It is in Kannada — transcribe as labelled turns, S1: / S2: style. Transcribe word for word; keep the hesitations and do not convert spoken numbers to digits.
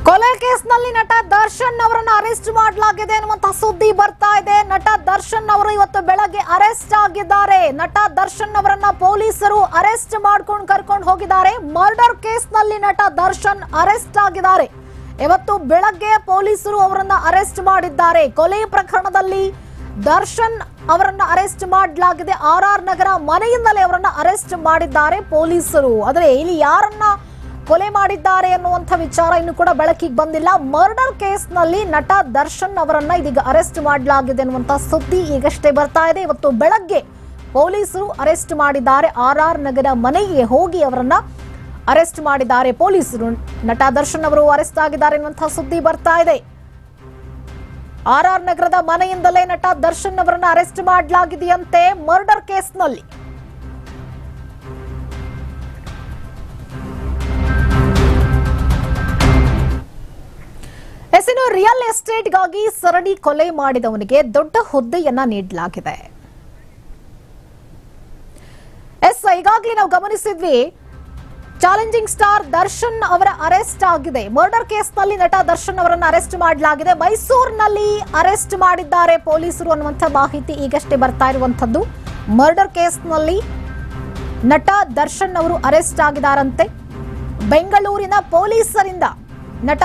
S1: ಕೊಲೆ ಕೇಸ್ನಲ್ಲಿ ನಟ ದರ್ಶನ್ ಅವರನ್ನ ಅರೆಸ್ಟ್ ಮಾಡಲಾಗಿದೆ ಅನ್ನುವಂತ ಸುದ್ದಿ ಬರ್ತಾ ಇದೆ. ನಟ ದರ್ಶನ್ ಅವರು ಇವತ್ತು ಬೆಳಗ್ಗೆ ಅರೆಸ್ಟ್ ಆಗಿದ್ದಾರೆ. ನಟ ದರ್ಶನ್ ಅವರನ್ನ ಪೊಲೀಸರು ಅರೆಸ್ಟ್ ಮಾಡ್ಕೊಂಡು ಕರ್ಕೊಂಡು ಹೋಗಿದ್ದಾರೆ. ಮರ್ಡರ್ ಕೇಸ್ನಲ್ಲಿ ನಟ ದರ್ಶನ್ ಅರೆಸ್ಟ್ ಆಗಿದ್ದಾರೆ. ಇವತ್ತು ಬೆಳಗ್ಗೆ ಪೊಲೀಸರು ಅವರನ್ನ ಅರೆಸ್ಟ್ ಮಾಡಿದ್ದಾರೆ. ಕೊಲೆ ಪ್ರಕರಣದಲ್ಲಿ ದರ್ಶನ್ ಅವರನ್ನ ಅರೆಸ್ಟ್ ಮಾಡಲಾಗಿದೆ. ಆರ್ ಆರ್ ನಗರ ಮನೆಯಿಂದಲೇ ಅವರನ್ನ ಅರೆಸ್ಟ್ ಮಾಡಿದ್ದಾರೆ ಪೊಲೀಸರು. ಆದರೆ ಇಲ್ಲಿ ಯಾರನ್ನ ಕೊಲೆ ಮಾಡಿದ್ದಾರೆ ಅನ್ನುವಂಥ ವಿಚಾರ ಇನ್ನು ಕೂಡ ಬೆಳಕಿಗೆ ಬಂದಿಲ್ಲ. ಮರ್ಡರ್ ಕೇಸ್ನಲ್ಲಿ ನಟ ದರ್ಶನ್ ಅವರನ್ನ ಇದೀಗ ಅರೆಸ್ಟ್ ಮಾಡಲಾಗಿದೆ ಅನ್ನುವಂಥ ಸುದ್ದಿ ಈಗಷ್ಟೇ ಬರ್ತಾ ಇದೆ. ಇವತ್ತು ಬೆಳಗ್ಗೆ ಪೊಲೀಸರು ಅರೆಸ್ಟ್ ಮಾಡಿದ್ದಾರೆ. ಆರ್ ಆರ್ ನಗರ ಮನೆಗೆ ಹೋಗಿ ಅವರನ್ನ ಅರೆಸ್ಟ್ ಮಾಡಿದ್ದಾರೆ ಪೊಲೀಸರು. ನಟ ದರ್ಶನ್ ಅವರು ಅರೆಸ್ಟ್ ಆಗಿದ್ದಾರೆ ಅನ್ನುವಂಥ ಸುದ್ದಿ ಬರ್ತಾ ಇದೆ. ಆರ್ ಆರ್ ನಗರದ ಮನೆಯಿಂದಲೇ ನಟ ದರ್ಶನ್ ಅವರನ್ನ ಅರೆಸ್ಟ್ ಮಾಡಲಾಗಿದೆಯಂತೆ ಮರ್ಡರ್ ಕೇಸ್ನಲ್ಲಿ. ಎಸಿನು ರಿಯಲ್ ಎಸ್ಟೇಟ್ಗಾಗಿ ಸರಣಿ ಕೊಲೆ ಮಾಡಿದವನಿಗೆ ದೊಡ್ಡ ಹುದ್ದೆಯನ್ನ ನೀಡಲಾಗಿದೆ. ಎಸ್ ಈಗಾಗಲೇ ನಾವು ಗಮನಿಸಿದ್ವಿ, ಚಾಲೆಂಜಿಂಗ್ ಸ್ಟಾರ್ ದರ್ಶನ್ ಅವರ ಅರೆಸ್ಟ್ ಆಗಿದೆ. ಮರ್ಡರ್ ಕೇಸ್ನಲ್ಲಿ ನಟ ದರ್ಶನ್ ಅವರನ್ನು ಅರೆಸ್ಟ್ ಮಾಡಲಾಗಿದೆ. ಮೈಸೂರಿನಲ್ಲಿ ಅರೆಸ್ಟ್ ಮಾಡಿದ್ದಾರೆ ಪೊಲೀಸರು ಅನ್ನುವಂಥ ಮಾಹಿತಿ ಈಗಷ್ಟೇ ಬರ್ತಾ ಇರುವಂತದ್ದು. ಮರ್ಡರ್ ಕೇಸ್ನಲ್ಲಿ ನಟ ದರ್ಶನ್ ಅವರು ಅರೆಸ್ಟ್ ಆಗಿದ್ದಾರಂತೆ. ಬೆಂಗಳೂರಿನ ಪೊಲೀಸರಿಂದ